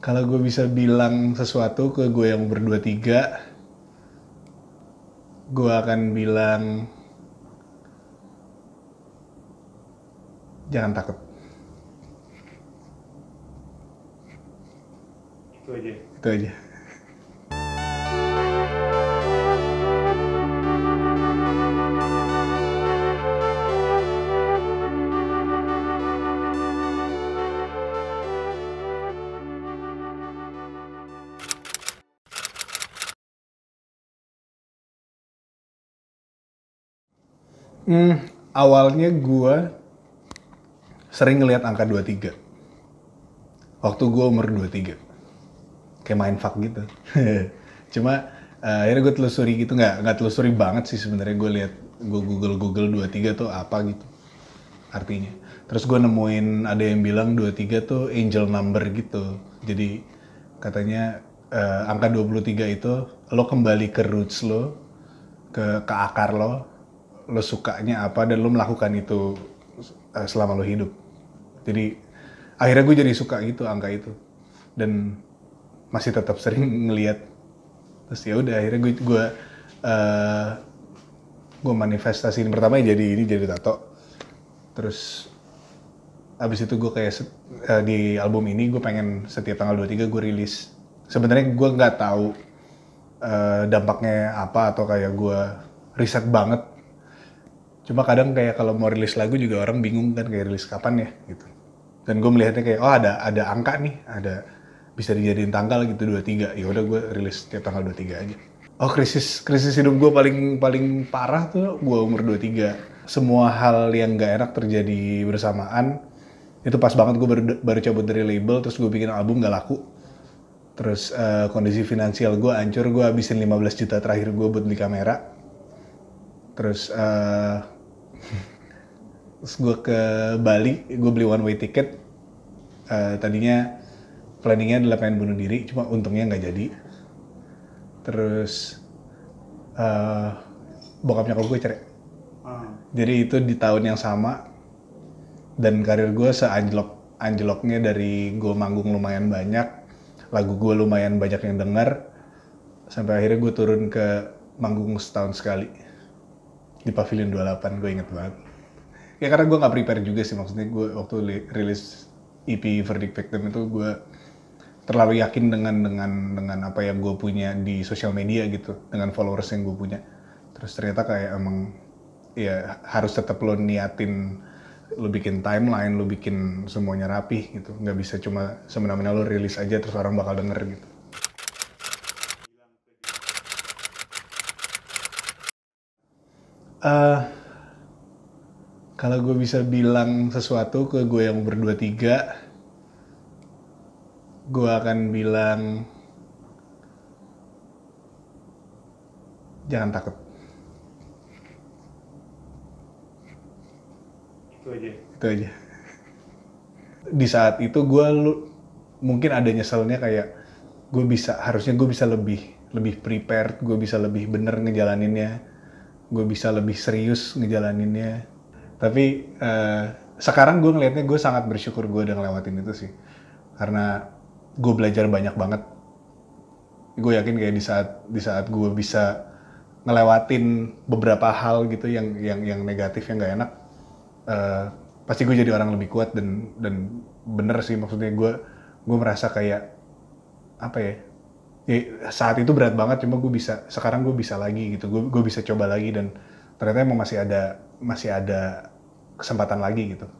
Kalau gue bisa bilang sesuatu ke gue yang umur 23, gue akan bilang jangan takut. Itu aja. Itu aja. Awalnya gue sering ngelihat angka 23. Waktu gue umur 23. Kayak main fuck gitu. Cuma akhirnya gue telusuri gitu, nggak telusuri banget sih sebenarnya. Gue Google 23 tuh apa gitu artinya. Terus gue nemuin ada yang bilang 23 tuh angel number gitu. Jadi katanya angka 23 itu lo kembali ke roots lo, ke akar lo sukanya apa dan lo melakukan itu selama lo hidup. Jadi akhirnya gue jadi suka gitu angka itu dan masih tetap sering ngelihat. Terus ya udah akhirnya gue manifestasiin pertama jadi tato. Terus abis itu gue kayak di album ini gue pengen setiap tanggal 23 gue rilis. Sebenarnya gue nggak tahu dampaknya apa atau kayak gue riset banget. Cuma kadang kayak kalau mau rilis lagu juga orang bingung kan kayak rilis kapan ya gitu. Dan gue melihatnya kayak oh ada angka nih, ada bisa dijadiin tanggal gitu 23. Ya udah gue rilis tiap tanggal 23 aja. Oh krisis hidup gue paling parah tuh gue umur 23. Semua hal yang gak enak terjadi bersamaan. Itu pas banget gue baru cabut dari label terus gue bikin album gak laku. Terus kondisi finansial gue hancur, gue habisin 15 juta terakhir gue buat beli kamera. Terus terus gue ke Bali, gue beli one way ticket. Tadinya planningnya adalah pengen bunuh diri, cuma untungnya nggak jadi. Terus bokap nyokap gue cerai. Jadi itu di tahun yang sama dan karir gue seanjloknya dari gue manggung lumayan banyak, lagu gue lumayan banyak yang denger, sampai akhirnya gue turun ke manggung setahun sekali di Pavilion 28, gue inget banget. Ya karena gue nggak prepare juga sih, maksudnya gue waktu rilis EP Verdict Victim itu gue terlalu yakin dengan apa yang gue punya di sosial media gitu, dengan followers yang gue punya. Terus ternyata kayak emang ya harus tetap lo niatin, lo bikin timeline, lo bikin semuanya rapih gitu. Nggak bisa cuma semena-mena lo rilis aja terus orang bakal denger gitu. Kalau gue bisa bilang sesuatu ke gue yang umur 23, gue akan bilang jangan takut. Itu aja. Itu aja. Di saat itu gue mungkin ada nyeselnya kayak harusnya gue bisa lebih prepared, gue bisa lebih bener ngejalaninnya, gue bisa lebih serius ngejalaninnya. Tapi sekarang gue ngelihatnya gue sangat bersyukur gue udah ngelewatin itu sih, karena gue belajar banyak banget. Gue yakin kayak di saat gue bisa ngelewatin beberapa hal gitu yang negatif yang gak enak, pasti gue jadi orang lebih kuat dan bener sih, maksudnya gue merasa kayak apa ya, saat itu berat banget, cuma sekarang gue bisa lagi gitu, gue bisa coba lagi dan ternyata emang masih ada kesempatan lagi gitu.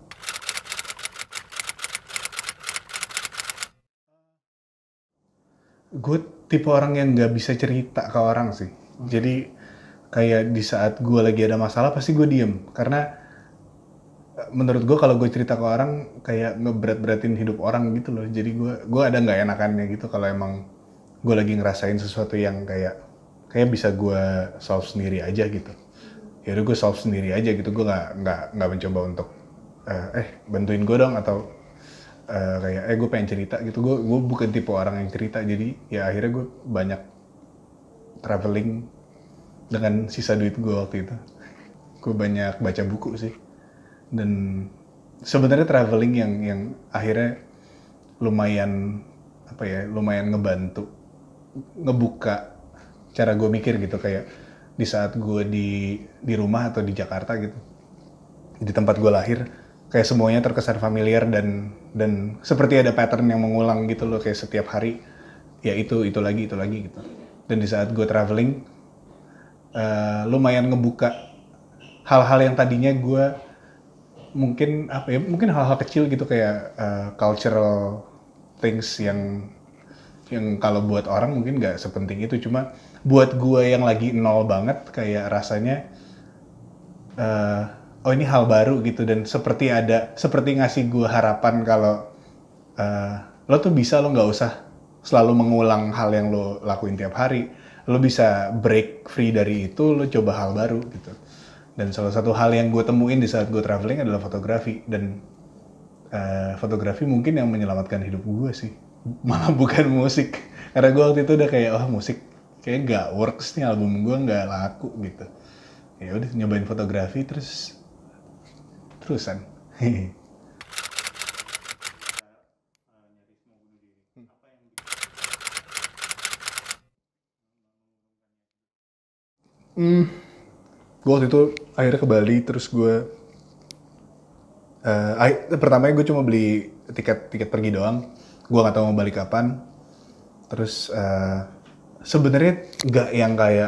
Gue tipe orang yang nggak bisa cerita ke orang sih. Jadi kayak di saat gue lagi ada masalah pasti gue diem. Karena menurut gue kalau gue cerita ke orang kayak ngeberat-beratin hidup orang gitu loh. Jadi gue ada nggak enakannya gitu kalau emang gue lagi ngerasain sesuatu yang kayak bisa gue solve sendiri aja gitu. Ya udah gue solve sendiri aja gitu. Gue nggak mencoba untuk bantuin gue dong atau kayak gue pengen cerita gitu. Gue bukan tipe orang yang cerita, jadi ya akhirnya gue banyak traveling dengan sisa duit gue waktu itu. Gue banyak baca buku sih, dan sebenarnya traveling yang akhirnya lumayan lumayan ngebantu ngebuka cara gue mikir gitu, kayak di saat gue di rumah atau di Jakarta gitu, di tempat gue lahir, kayak semuanya terkesan familiar dan seperti ada pattern yang mengulang gitu loh, kayak setiap hari ya itu lagi gitu. Dan di saat gue traveling, lumayan ngebuka hal-hal yang tadinya gue mungkin hal-hal kecil gitu, kayak cultural things yang kalau buat orang mungkin nggak sepenting itu, cuma buat gue yang lagi nol banget, kayak rasanya oh ini hal baru gitu, dan seperti ngasih gue harapan kalau lo tuh bisa, lo nggak usah selalu mengulang hal yang lo lakuin tiap hari, lo bisa break free dari itu, lo coba hal baru gitu. Dan salah satu hal yang gue temuin di saat gue traveling adalah fotografi, dan fotografi mungkin yang menyelamatkan hidup gue sih, malah bukan musik, karena gue waktu itu udah kayak musik kayak gak works nih, album gue nggak laku gitu. Ya udah nyobain fotografi terusan. Gue waktu itu akhirnya ke Bali, terus gue pertamanya gue cuma beli tiket pergi doang, gue nggak tahu mau balik kapan. Terus sebenarnya nggak yang kayak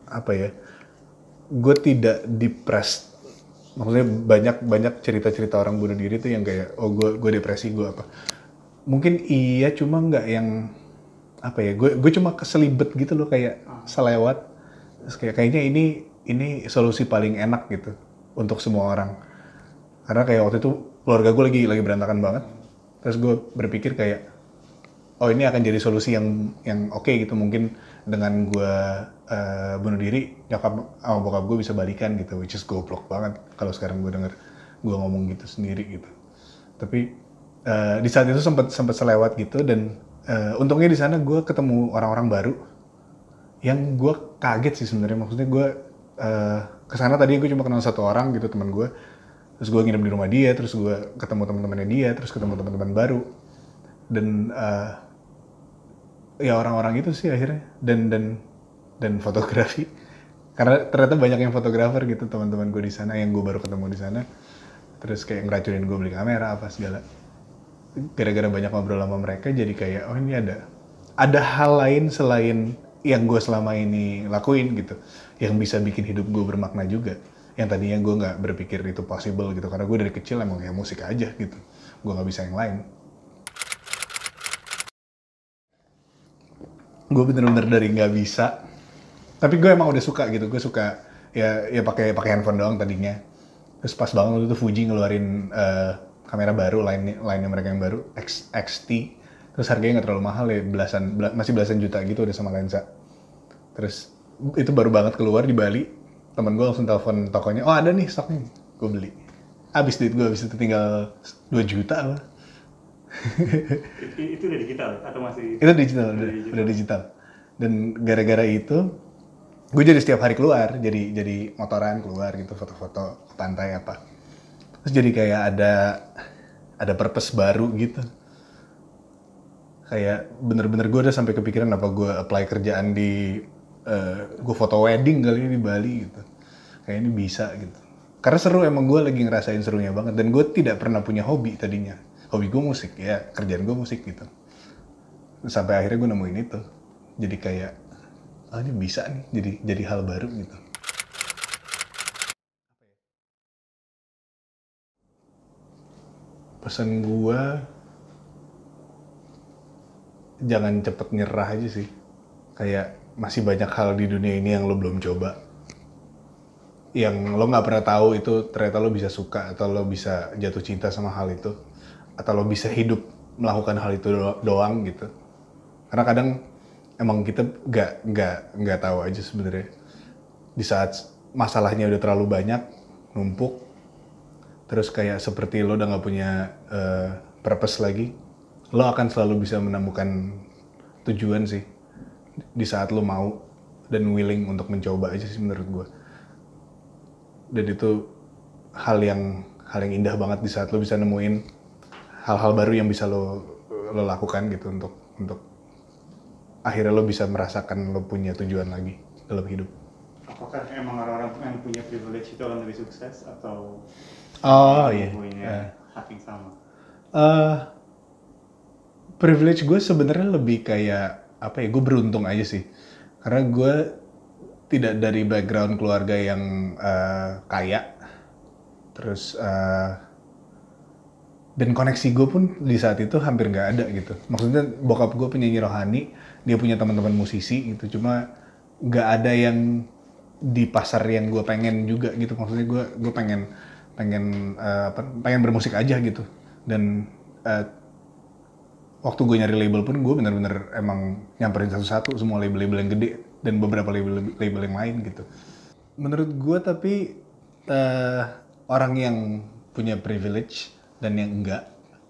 gue tidak depressed, maksudnya banyak cerita orang bunuh diri tuh yang kayak gue depresi, gue apa, mungkin iya, cuma nggak yang gue cuma keselibet gitu loh, kayak selewat. Terus kayaknya ini solusi paling enak gitu untuk semua orang, karena kayak waktu itu keluarga gue lagi berantakan banget. Terus gue berpikir kayak ini akan jadi solusi yang oke gitu, mungkin dengan gue bunuh diri, nyokap sama bokap gue bisa balikan gitu, which is goblok banget kalau sekarang gue denger gue ngomong gitu sendiri gitu. Tapi di saat itu sempat selewat gitu, dan untungnya di sana gue ketemu orang-orang baru yang gue kaget sih sebenarnya. Maksudnya gue kesana tadi gue cuma kenal satu orang gitu, teman gue. Terus gue nginep di rumah dia, terus gue ketemu teman-temannya dia, terus ketemu teman-teman baru, dan ya orang-orang itu sih akhirnya, dan fotografi, karena ternyata banyak yang fotografer gitu, teman-teman gue di sana yang gue baru ketemu di sana. Terus kayak ngeracunin gue beli kamera apa segala. Gara-gara banyak ngobrol sama mereka, jadi kayak ini ada hal lain selain yang gue selama ini lakuin gitu, yang bisa bikin hidup gue bermakna juga, yang tadinya gue nggak berpikir itu possible gitu, karena gue dari kecil emang ya musik aja gitu, gue nggak bisa yang lain. Gue bener-bener dari nggak bisa, tapi gue emang udah suka gitu. Gue suka ya pakai handphone doang tadinya. Terus pas banget waktu itu Fuji ngeluarin kamera baru, lainnya mereka yang baru, XT. Terus harganya nggak terlalu mahal ya, masih belasan juta gitu udah sama lensa. Terus itu baru banget keluar di Bali, temen gue langsung telepon tokonya, ada nih stoknya, gue beli. Abis duit gue abis itu tinggal 2 juta lah. Itu udah digital atau masih? Itu udah digital. Dan gara-gara itu gue jadi setiap hari keluar, jadi motoran keluar gitu, foto-foto ke pantai apa. Terus jadi kayak ada purpose baru gitu. Kayak bener-bener gue udah sampai kepikiran apa gue apply kerjaan di gue foto wedding kali ini di Bali gitu. Kayak ini bisa gitu. Karena seru, emang gue lagi ngerasain serunya banget, dan gue tidak pernah punya hobi tadinya. Hobi gue musik, ya kerjaan gue musik gitu. Sampai akhirnya gue nemuin itu. Jadi kayak ini bisa nih, jadi hal baru gitu. Pesan gue, jangan cepet nyerah aja sih. Kayak masih banyak hal di dunia ini yang lo belum coba, yang lo nggak pernah tahu itu ternyata lo bisa suka, atau lo bisa jatuh cinta sama hal itu, atau lo bisa hidup melakukan hal itu doang gitu. Karena kadang emang kita nggak tahu aja sebenarnya. Di saat masalahnya udah terlalu banyak, numpuk, terus kayak seperti lo udah nggak punya purpose lagi, lo akan selalu bisa menemukan tujuan sih di saat lo mau dan willing untuk mencoba aja sih menurut gue. Dan itu hal yang indah banget di saat lo bisa nemuin hal-hal baru yang bisa lo lakukan gitu untuk untuk akhirnya lo bisa merasakan lo punya tujuan lagi dalam hidup. Apakah emang orang-orang yang punya privilege itu orang lebih sukses atau punya hak yang sama? Privilege gue sebenarnya lebih kayak apa ya, gue beruntung aja sih karena gue tidak dari background keluarga yang kaya, terus dan koneksi gue pun di saat itu hampir nggak ada gitu. Maksudnya bokap gue penyanyi rohani, dia punya teman-teman musisi gitu, cuma nggak ada yang di pasar yang gue pengen juga gitu. Maksudnya gue pengen bermusik aja gitu. Dan waktu gue nyari label pun gue bener-bener emang nyamperin satu-satu semua label-label yang gede dan beberapa label yang lain gitu. Menurut gue tapi orang yang punya privilege dan yang enggak,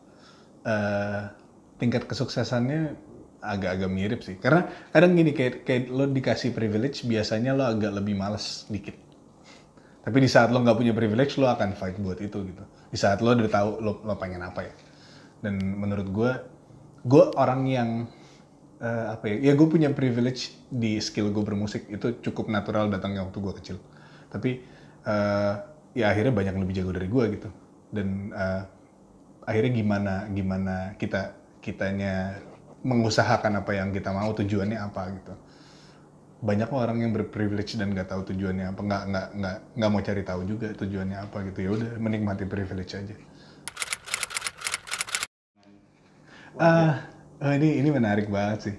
tingkat kesuksesannya agak-agak mirip sih. Karena kadang gini, kayak lo dikasih privilege biasanya lo agak lebih males dikit. Tapi di saat lo nggak punya privilege lo akan fight buat itu gitu. Di saat lo udah tahu lo pengen apa ya. Dan menurut gue orang yang apa ya gue punya privilege di skill gue bermusik itu cukup natural datangnya waktu gue kecil. Tapi ya akhirnya banyak yang lebih jago dari gue gitu. Dan akhirnya gimana kitanya mengusahakan apa yang kita mau, tujuannya apa gitu. Banyak orang yang berprivilege dan nggak tahu tujuannya apa, nggak mau cari tahu juga tujuannya apa gitu. Ya udah menikmati privilege aja. Ini menarik banget sih.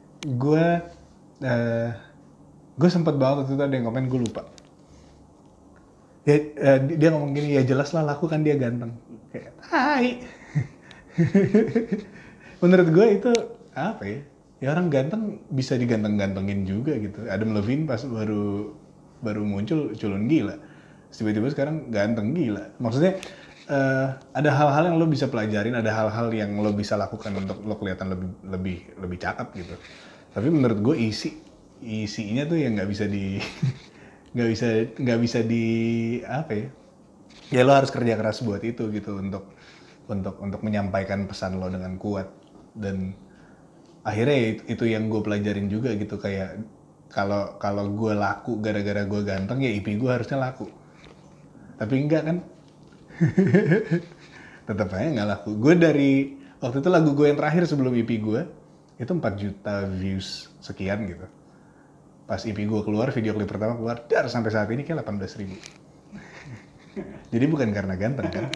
Gue sempat banget waktu itu ada yang komen, gue lupa. Ya, dia ngomong gini, ya jelas lah laku kan dia ganteng. Kayak, hai. Menurut gue itu apa ya? Ya orang ganteng bisa diganteng-gantengin juga gitu. Adam Levine pas baru muncul culun gila. Tiba-tiba sekarang ganteng gila. Maksudnya ada hal-hal yang lo bisa pelajarin, ada hal-hal yang lo bisa lakukan untuk lo kelihatan lebih cakep gitu. Tapi menurut gue isinya tuh yang nggak bisa di nggak bisa di apa ya? Ya lo harus kerja keras buat itu gitu untuk menyampaikan pesan lo dengan kuat. Dan akhirnya itu yang gue pelajarin juga gitu, kayak kalau gue laku gara-gara gue ganteng ya IP gue harusnya laku. Tapi enggak kan? Tetap aja nggak laku. Gue dari waktu itu lagu gue yang terakhir sebelum EP gue itu 4 juta views sekian gitu. Pas EP gue keluar, video klip pertama keluar, sampai saat ini kayak 18.000. Jadi bukan karena ganteng kan?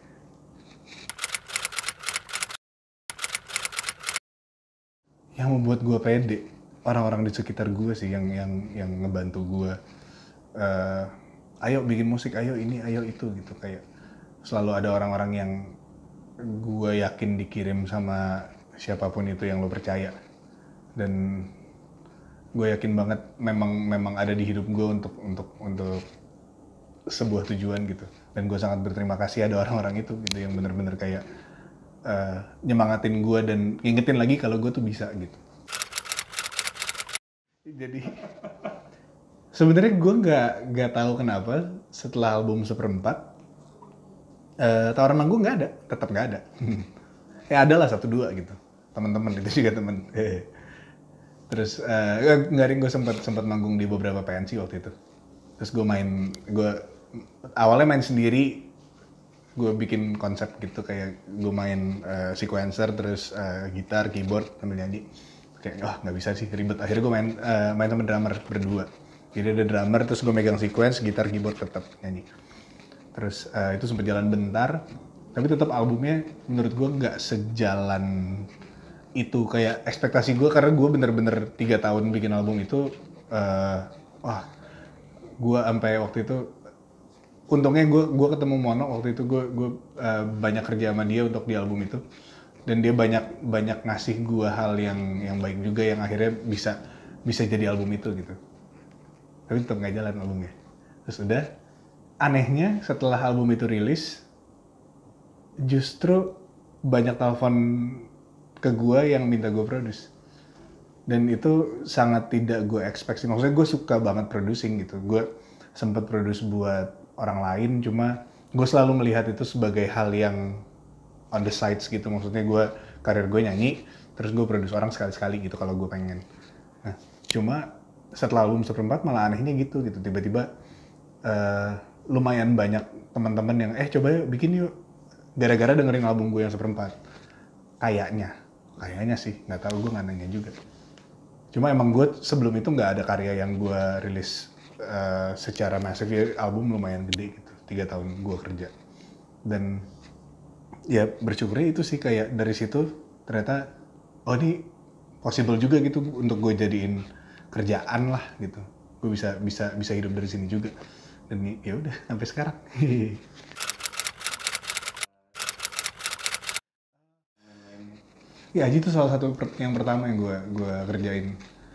Yang membuat gue pede, orang-orang di sekitar gue sih yang ngebantu gue. Ayo bikin musik, ayo ini, ayo itu gitu. Kayak selalu ada orang-orang yang gue yakin dikirim sama siapapun itu yang lo percaya. Dan gue yakin banget memang ada di hidup gue untuk sebuah tujuan gitu. Dan gue sangat berterima kasih ada orang-orang itu gitu yang benar-benar kayak nyemangatin gue dan ngingetin lagi kalau gue tuh bisa gitu. Jadi sebenarnya gue nggak tahu kenapa setelah album Seperempat tawaran manggung nggak ada, tetap nggak ada. Ya ada lah 1-2 gitu, teman-teman itu juga teman. Terus gue sempat manggung di beberapa pensi waktu itu. Terus gue awalnya main sendiri, gue bikin konsep gitu kayak gue main sequencer terus gitar, keyboard sambil nyanyi. Kayak nggak bisa sih, ribet. Akhirnya gue main sama drummer berdua. Jadi ada drummer terus gue megang sequence, gitar, keyboard, tetap nyanyi. Terus itu sempat jalan bentar, tapi tetap albumnya menurut gue nggak sejalan itu kayak ekspektasi gue, karena gue bener-bener 3 tahun bikin album itu. Gue sampai waktu itu untungnya gue ketemu Mono waktu itu, gue banyak kerja sama dia untuk di album itu, dan dia banyak ngasih gue hal yang baik juga yang akhirnya bisa jadi album itu gitu. Tapi tetap nggak jalan albumnya. Terus udah, anehnya setelah album itu rilis, justru banyak telepon ke gue yang minta gue produce. Dan itu sangat tidak gue expect sih. Maksudnya gue suka banget producing gitu. Gue sempat produce buat orang lain, cuma gue selalu melihat itu sebagai hal yang on the sides gitu. Maksudnya karir gue nyanyi, terus gue produce orang sekali-sekali gitu kalau gue pengen. Nah cuma setelah album seperempat malah anehnya gitu tiba-tiba lumayan banyak teman-teman yang coba yuk bikin yuk, gara-gara dengerin album gue yang seperempat. Kayaknya sih, nggak tahu, gue nggak nanya juga. Cuma emang gue sebelum itu nggak ada karya yang gue rilis secara masif. Ya album lumayan gede gitu, 3 tahun gue kerja. Dan ya bersyukurnya itu sih, kayak dari situ ternyata oh ini possible juga gitu untuk gue jadiin kerjaan lah gitu. Gue bisa hidup dari sini juga. Dan ya udah sampai sekarang. Ya Aji itu salah satu yang pertama yang gue kerjain.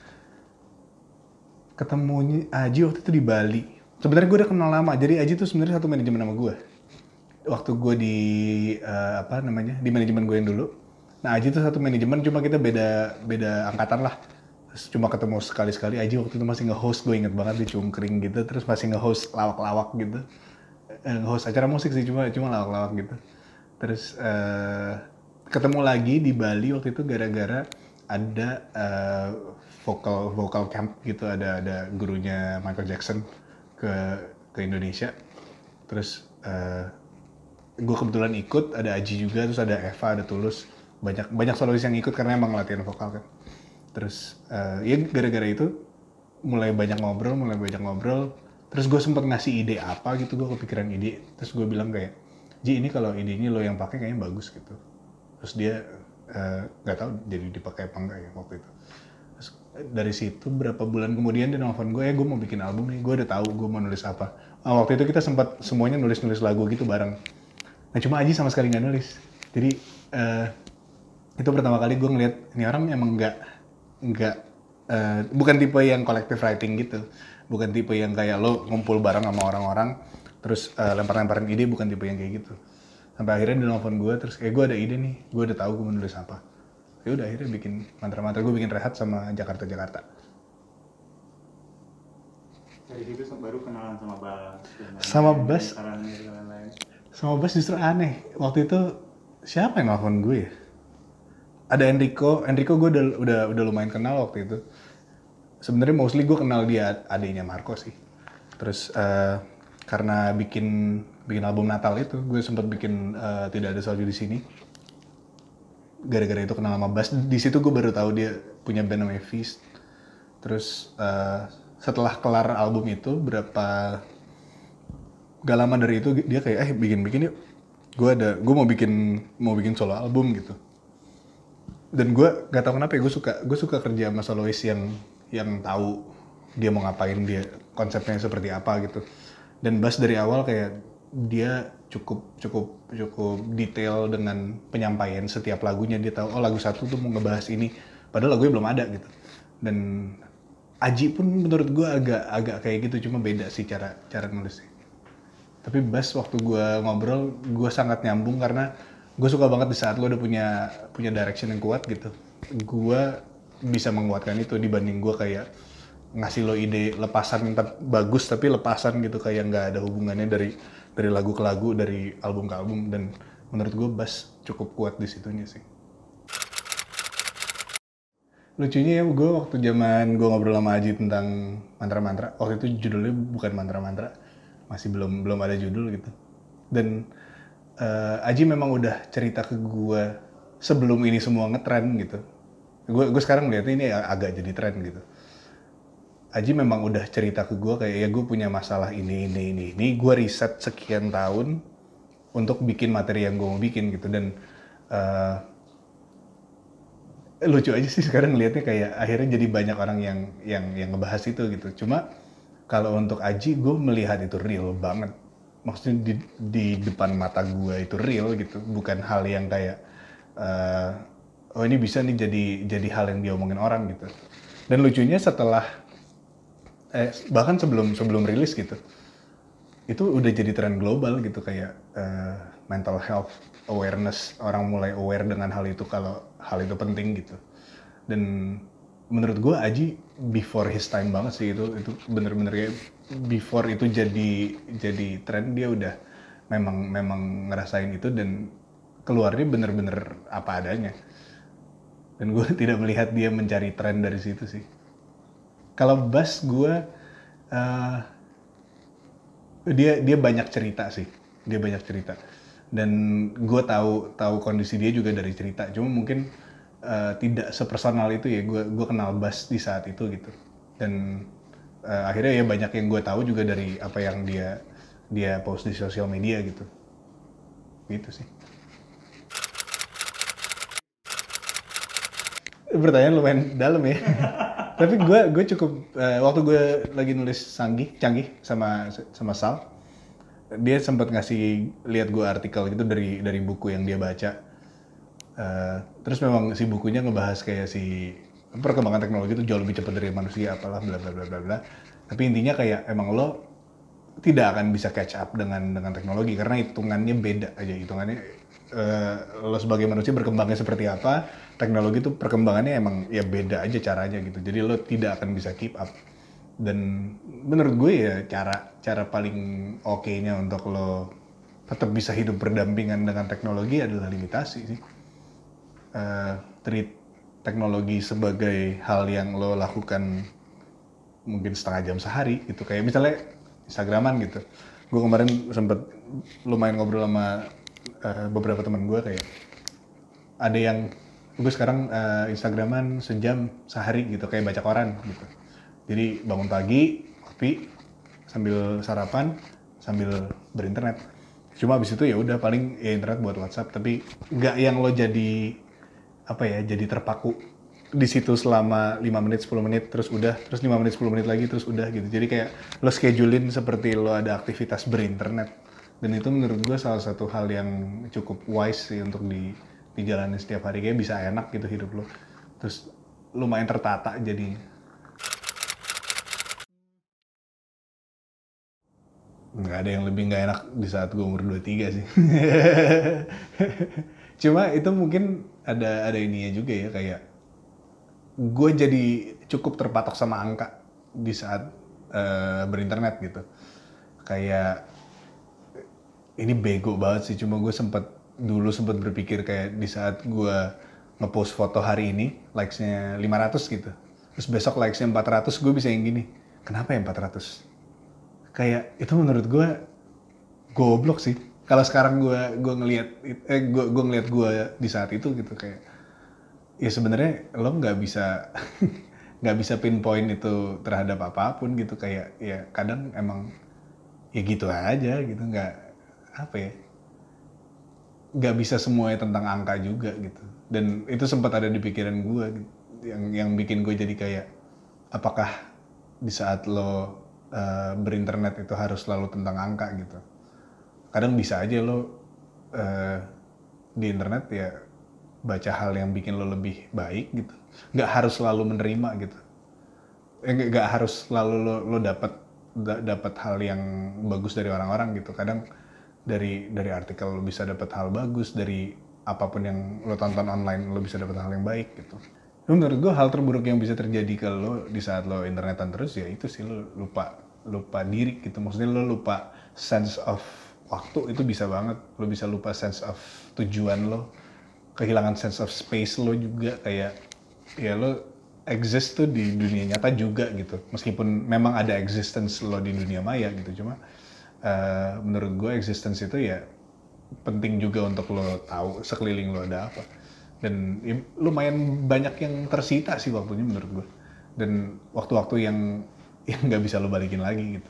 Ketemunya Aji waktu itu di Bali. Sebenarnya gue udah kenal lama. Jadi Aji itu sebenarnya satu manajemen sama gue. Waktu gue di di manajemen gue yang dulu. Nah Aji itu satu manajemen, cuma kita beda angkatan lah. Terus cuma ketemu sekali-sekali. Aji waktu itu masih nge-host, gue inget banget di Cungkring gitu. Terus masih nge-host lawak-lawak gitu. Nge-host acara musik sih, cuma lawak-lawak gitu. Terus ketemu lagi di Bali waktu itu gara-gara ada vocal camp gitu, ada gurunya Michael Jackson ke Indonesia. Terus gue kebetulan ikut, ada Aji juga, terus ada Eva, ada Tulus, banyak solois yang ikut karena emang latihan vokal kan. Terus ya gara-gara itu mulai banyak ngobrol. Terus gue sempet ngasih ide apa gitu, gue kepikiran ide. Terus gue bilang kayak, Ji ini kalau ide ini lo yang pakai kayaknya bagus gitu. Terus dia nggak tahu jadi dipakai apa enggak ya waktu itu. Terus dari situ berapa bulan kemudian dia nelfon gue, gue mau bikin album nih, gue udah tahu gue mau nulis apa. Waktu itu kita sempat semuanya nulis lagu gitu bareng. Nah cuma Aji sama sekali nggak nulis. Jadi itu pertama kali gue ngeliat ini orang emang nggak bukan tipe yang collective writing gitu, bukan tipe yang kayak lo ngumpul bareng sama orang-orang terus lempar-lemparin ide, bukan tipe yang kayak gitu. Sampai akhirnya dia nelfon gue, terus gue ada ide nih, gue udah tahu gue mau nulis apa. Ya udah akhirnya bikin mantra-mantra, gue bikin Rehat sama Jakarta. Dari situ baru kenalan sama Bas. Sama Bas justru aneh. Waktu itu siapa yang nelfon gue ya? Ada Enrico gue udah lumayan kenal waktu itu. Sebenarnya mostly gue kenal dia adiknya Marco sih. Terus karena bikin album Natal itu, gue sempat bikin Tidak Ada Salju di Sini. Gara-gara itu kenal sama Bas. Di situ gue baru tahu dia punya band namanya Feast. Terus setelah kelar album itu gak lama dari itu dia kayak bikin yuk. Gue mau bikin solo album gitu. Dan gue gak tahu kenapa ya, gue suka kerja sama solois yang tahu dia mau ngapain, dia konsepnya seperti apa gitu. Dan Bas dari awal kayak dia cukup detail dengan penyampaian setiap lagunya. Dia tahu lagu satu tuh mau ngebahas ini, padahal lagunya belum ada gitu. Dan Aji pun menurut gue agak kayak gitu, cuma beda sih cara nulisnya. Tapi Bas waktu gue ngobrol, gue sangat nyambung karena gue suka banget di saat lo udah punya direction yang kuat gitu. Gue bisa menguatkan itu dibanding gue kayak ngasih lo ide lepasan bagus tapi lepasan gitu, kayak nggak ada hubungannya dari lagu ke lagu, dari album ke album. Dan menurut gue Bas cukup kuat di situnya sih. Lucunya ya, gue waktu zaman gue ngobrol sama Aji tentang mantra-mantra, waktu itu judulnya bukan mantra-mantra, masih belum ada judul gitu. Dan Aji memang udah cerita ke gue sebelum ini semua ngetren gitu. Gue sekarang lihatnya ini agak jadi tren gitu. Aji memang udah cerita ke gue kayak, ya gue punya masalah ini. Gue riset sekian tahun untuk bikin materi yang gue mau bikin gitu. Dan lucu aja sih sekarang ngelihatnya, kayak akhirnya jadi banyak orang yang ngebahas itu gitu. Cuma kalau untuk Aji, gue melihat itu real banget. Maksudnya di depan mata gue itu real gitu, bukan hal yang kayak oh ini bisa nih jadi hal yang diomongin orang gitu. Dan lucunya setelah bahkan sebelum rilis gitu, itu udah jadi tren global gitu, kayak mental health awareness, orang mulai aware dengan hal itu kalau hal itu penting gitu. Dan menurut gue Aji before his time banget sih, itu bener-bener kayak before itu jadi tren, dia udah memang ngerasain itu dan keluarnya bener-bener apa adanya. dan gue tidak melihat dia mencari tren dari situ sih. Kalau Bas gue uh, dia banyak cerita sih, dia banyak cerita, dan gue tahu kondisi dia juga dari cerita. Cuma mungkin tidak sepersonal itu ya. Gue kenal Bas di saat itu gitu, dan akhirnya ya banyak yang gue tahu juga dari apa yang dia post di sosial media gitu sih. Pertanyaan lumayan dalam ya. Tapi gue cukup waktu gue lagi nulis canggih sama Sal, dia sempat ngasih lihat gue artikel gitu dari buku yang dia baca. Terus memang si bukunya ngebahas kayak si perkembangan teknologi itu jauh lebih cepat dari manusia, apalah bla bla bla bla bla. Tapi intinya kayak emang lo tidak akan bisa catch up dengan teknologi karena hitungannya beda aja. Hitungannya lo sebagai manusia berkembangnya seperti apa, teknologi itu perkembangannya emang ya beda aja caranya gitu. Jadi lo tidak akan bisa keep up. Dan menurut gue ya cara paling oke-nya untuk lo tetap bisa hidup berdampingan dengan teknologi adalah limitasi sih. Treat teknologi sebagai hal yang lo lakukan mungkin setengah jam sehari gitu, kayak misalnya Instagraman gitu. Gue kemarin sempet lumayan ngobrol sama beberapa teman gue, kayak ada yang gue sekarang Instagraman sejam sehari gitu, kayak baca koran gitu. Jadi bangun pagi, kopi, sambil sarapan, sambil berinternet. Cuma abis itu ya udah paling ya internet buat WhatsApp, tapi nggak yang lo jadi apa ya, jadi terpaku di situ selama 5 menit 10 menit terus udah, terus 5 menit 10 menit lagi terus udah gitu. Jadi kayak lo schedulein seperti lo ada aktivitas berinternet, dan itu menurut gue salah satu hal yang cukup wise sih untuk dijalani setiap hari. Kayak bisa enak gitu hidup lo, terus lumayan tertata jadi. Nggak ada yang lebih nggak enak di saat gue umur 23 sih. Cuma itu mungkin ada ininya juga ya, kayak gue jadi cukup terpatok sama angka di saat berinternet gitu. Kayak ini bego banget sih, cuma gue dulu sempat berpikir kayak di saat gue ngepost foto hari ini likes-nya 500 gitu, terus besok likes-nya 400, gue bisa yang gini, kenapa ya 400? Kayak itu menurut gue goblok sih. Kalau sekarang gue ngelihat gue di saat itu gitu, kayak ya sebenarnya lo nggak bisa nggak bisa pinpoint itu terhadap apapun gitu. Kayak ya kadang emang ya gitu aja gitu, nggak apa ya, nggak bisa semuanya tentang angka juga gitu. Dan itu sempat ada di pikiran gue gitu, yang bikin gue jadi kayak, apakah di saat lo berinternet itu harus selalu tentang angka gitu? Kadang bisa aja lo di internet ya baca hal yang bikin lo lebih baik gitu, nggak harus selalu menerima gitu. Nggak harus selalu lo dapat hal yang bagus dari orang-orang gitu. Kadang dari artikel lo bisa dapat hal bagus, dari apapun yang lo tonton online lo bisa dapat hal yang baik gitu. Menurut gue hal terburuk yang bisa terjadi ke lo di saat lo internetan terus ya itu sih, lo lupa diri gitu. Maksudnya lo lupa sense of waktu, itu bisa banget. Lo bisa lupa sense of tujuan lo, kehilangan sense of space lo juga. Kayak ya lo exist tuh di dunia nyata juga gitu, meskipun memang ada existence lo di dunia maya gitu. Cuma menurut gue existence itu ya penting juga untuk lo tahu sekeliling lo ada apa. Dan ya, lumayan banyak yang tersita sih waktunya menurut gue, dan waktu-waktu yang nggak bisa lo balikin lagi gitu.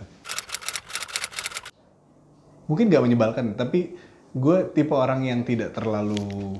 Mungkin nggak menyebalkan, tapi gue tipe orang yang tidak terlalu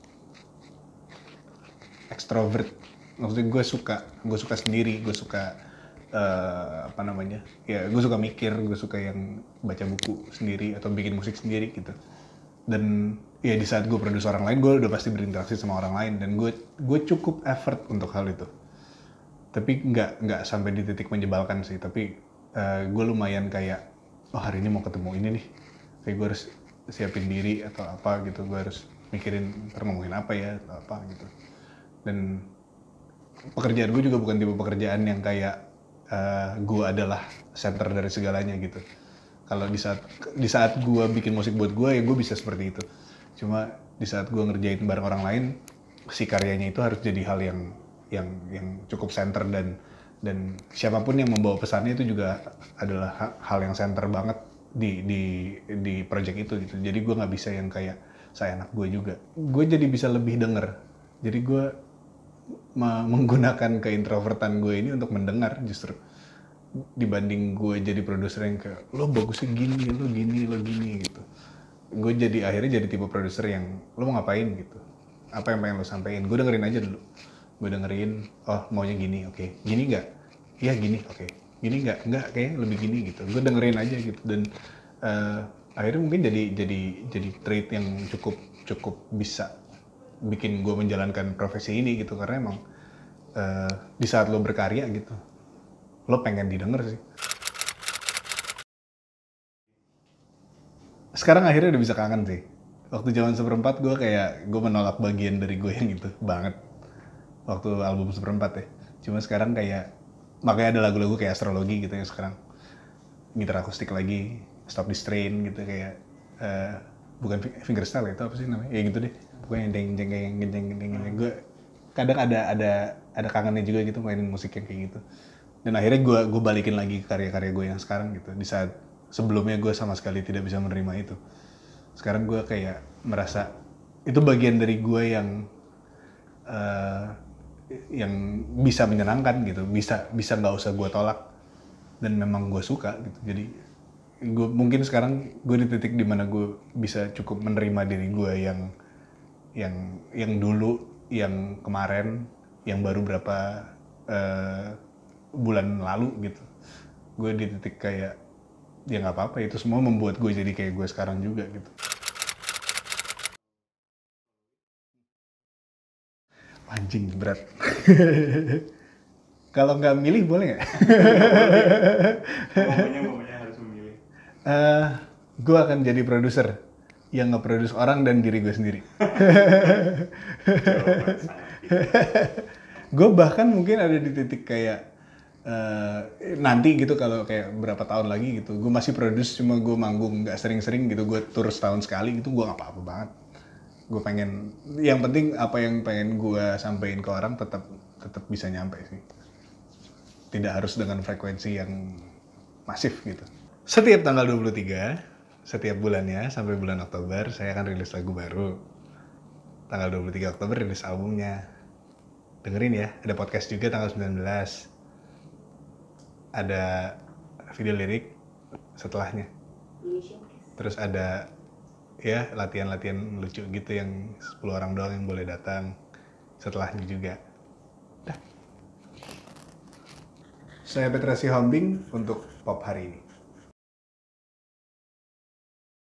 extrovert. Maksudnya gue suka sendiri, gue suka apa namanya ya, gue suka mikir, gue suka yang baca buku sendiri atau bikin musik sendiri gitu. Dan ya di saat gue produce orang lain, gue udah pasti berinteraksi sama orang lain, dan gue cukup effort untuk hal itu. Tapi nggak sampai di titik menyebalkan sih. Tapi gue lumayan kayak, oh hari ini mau ketemu ini nih, kayak gue harus siapin diri atau apa gitu. Gue harus mikirin ntar ngomongin apa ya atau apa gitu. Dan pekerjaan gue juga bukan tipe pekerjaan yang kayak gue adalah center dari segalanya gitu. Kalau di saat gue bikin musik buat gue ya gue bisa seperti itu. Cuma di saat gue ngerjain bareng orang lain, si karyanya itu harus jadi hal yang cukup center, dan siapapun yang membawa pesannya itu juga adalah hal yang center banget di project itu gitu. Jadi gue nggak bisa yang kayak saya anak gue juga. Gue jadi bisa lebih denger. Jadi gue menggunakan keintrovertan gue ini untuk mendengar justru, dibanding gue jadi produser yang kayak lo bagusnya gini, lo gini gitu. Gue jadi akhirnya jadi tipe produser yang lo mau ngapain gitu, apa yang pengen lo sampein, gue dengerin aja dulu. Gue dengerin, oh maunya gini, oke. Gini nggak? Iya gini, oke. Gini nggak kayak lebih gini gitu. Gue dengerin aja gitu, dan akhirnya mungkin jadi trait yang cukup bisa bikin gue menjalankan profesi ini gitu, karena emang di saat lo berkarya gitu, lo pengen didengar sih. Sekarang akhirnya udah bisa kangen sih. Waktu zaman seperempat gue menolak bagian dari gue yang itu banget. Waktu album seperempat ya. Cuma sekarang kayak, makanya ada lagu-lagu kayak Astrologi gitu ya sekarang. Gitar akustik lagi, Stop the Strain gitu kayak, bukan fingerstyle itu apa sih namanya? Ya gitu deh. Pokoknya yang deng. Gue kadang ada kangennya juga gitu mainin musik yang kayak gitu. Dan akhirnya gue balikin lagi ke karya-karya gue yang sekarang gitu. Di saat sebelumnya gue sama sekali tidak bisa menerima itu. Sekarang gue kayak merasa itu bagian dari gue yang bisa menyenangkan gitu, bisa nggak usah gue tolak, dan memang gue suka gitu. Jadi gue mungkin sekarang gue di titik dimana gue bisa cukup menerima diri gue yang dulu, yang kemarin, yang baru berapa bulan lalu gitu. Gue di titik kayak ya nggak apa-apa, itu semua membuat gue jadi kayak gue sekarang juga gitu. Anjing berat. Kalau nggak milih boleh nggak? Momennya harus memilih. Gue akan jadi produser yang nge-produce orang dan diri gue sendiri. Gue bahkan mungkin ada di titik kayak nanti gitu, kalau kayak berapa tahun lagi gitu, gue masih produce, cuma gue manggung nggak sering-sering gitu, gue tour setahun sekali gitu, gue nggak apa-apa banget. Gue pengen, yang penting apa yang pengen gue sampein ke orang tetap bisa nyampe sih. Tidak harus dengan frekuensi yang masif gitu. Setiap tanggal 23, setiap bulannya sampai bulan Oktober, saya akan rilis lagu baru. Tanggal 23 Oktober rilis albumnya. Dengerin ya, ada podcast juga tanggal 19. Ada video lirik setelahnya. Terus ada ya latihan-latihan lucu gitu yang 10 orang doang yang boleh datang setelahnya juga. Dah. Saya Petra Sihombing untuk Pop hari ini.